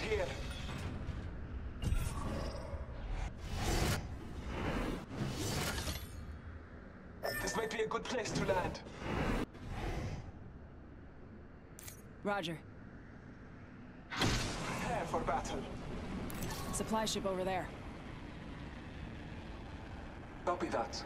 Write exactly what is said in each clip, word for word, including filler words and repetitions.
here. This might be a good place to land. Roger. Prepare for battle. Supply ship over there. Copy that.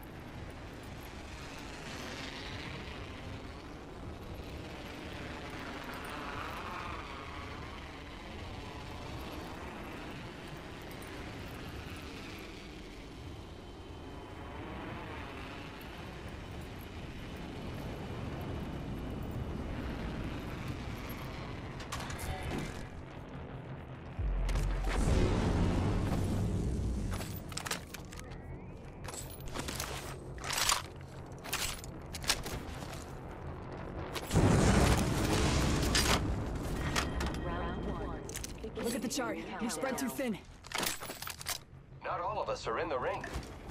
Look at the chart. You're spread too thin. Not all of us are in the ring.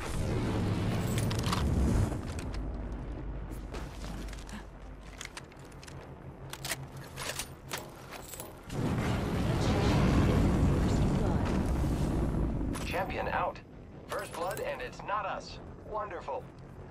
Champion out. First blood, and it's not us. Wonderful.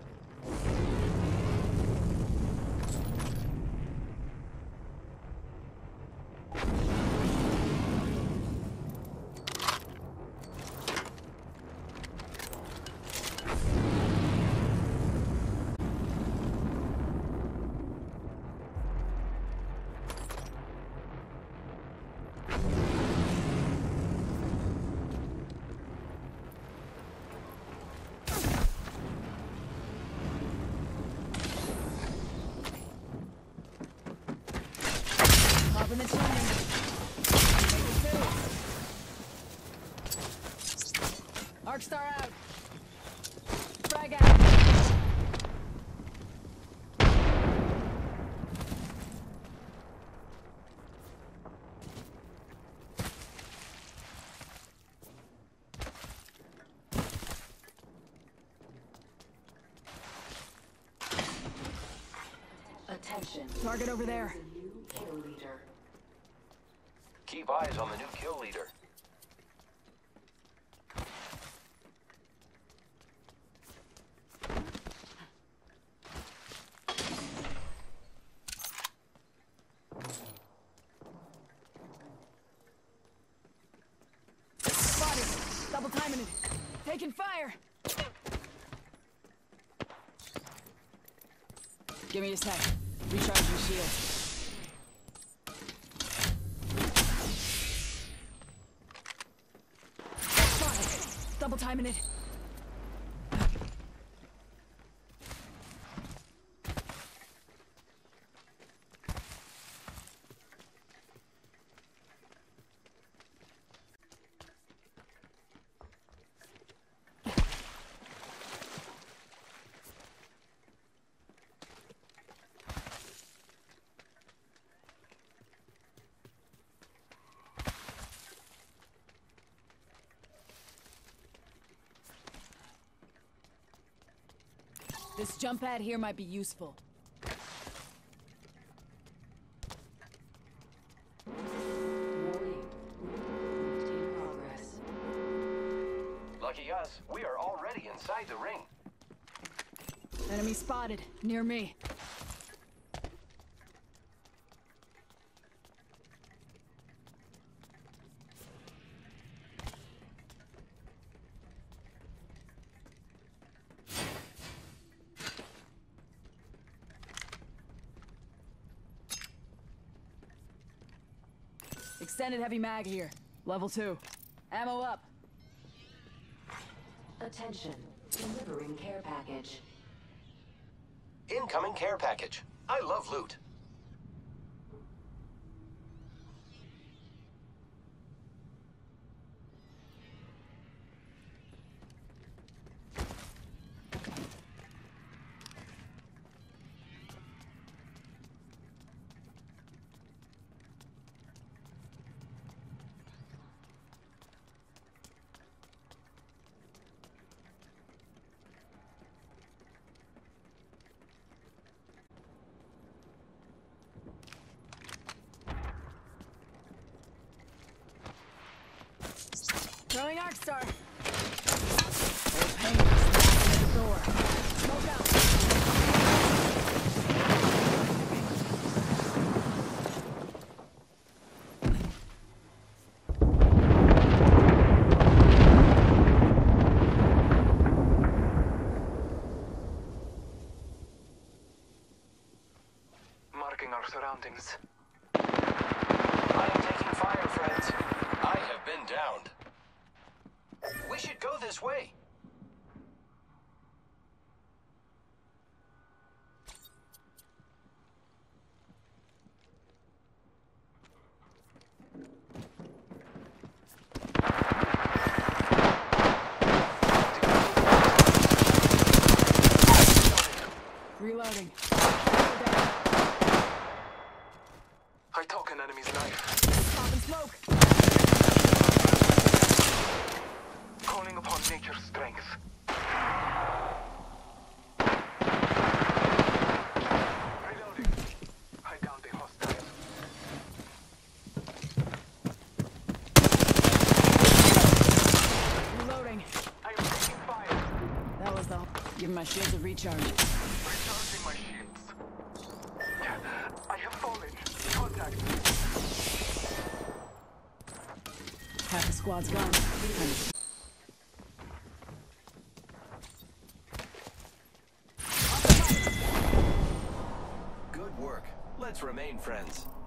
Up in the chimney. Arcstar out. Frag out. Attention. Target over there. New kill leader. Keep eyes on the new kill leader. Spotted. Double timing it. Taking fire. Give me a sec. Recharge your shield. Spotted. Double timing it. This jump pad here might be useful. Warning. Maintain progress. Lucky us, we are already inside the ring. Enemy spotted. Near me. Extended heavy mag here. Level two. Ammo up. Attention. Delivering care package. Incoming care package. I love loot. Throwing Arcstar. Old pain just the door. Smoke out. Marking our surroundings. I am taking fire, friends. I have been downed. We should go this way. Reloading. I took an enemy's life. Popping smoke. Calling upon nature's strength. Reloading. I downed a hostile. Reloading. I am taking fire. That was the. Give my shields a recharge. Recharging my shields. I have fallen. Contact. Half the squad's gone. Good work. Let's remain friends.